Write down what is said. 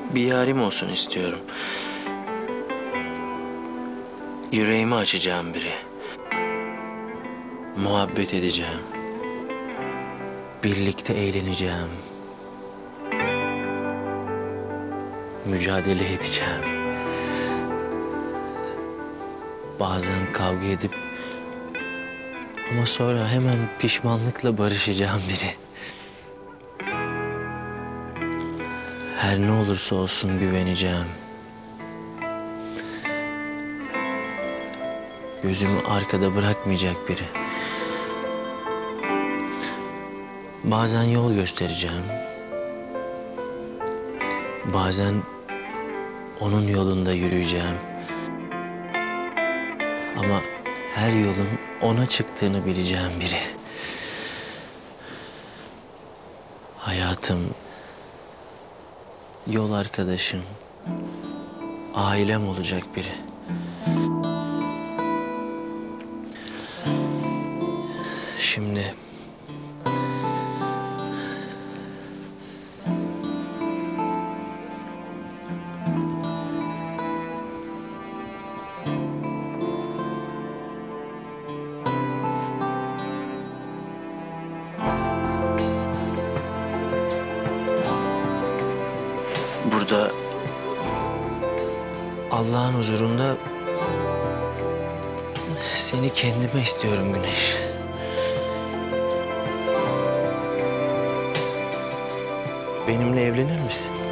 Bir yarim olsun istiyorum. Yüreğimi açacağım biri. Muhabbet edeceğim. Birlikte eğleneceğim. Mücadele edeceğim. Bazen kavga edip ama sonra hemen pişmanlıkla barışacağım biri. Her ne olursa olsun güveneceğim. Gözümü arkada bırakmayacak biri. Bazen yol göstereceğim. Bazen onun yolunda yürüyeceğim. Ama her yolun ona çıktığını bileceğim biri. Hayatım, yol arkadaşım, ailem olacak biri. Şimdi burada Allah'ın huzurunda seni kendime istiyorum Güneş. Benimle evlenir misin?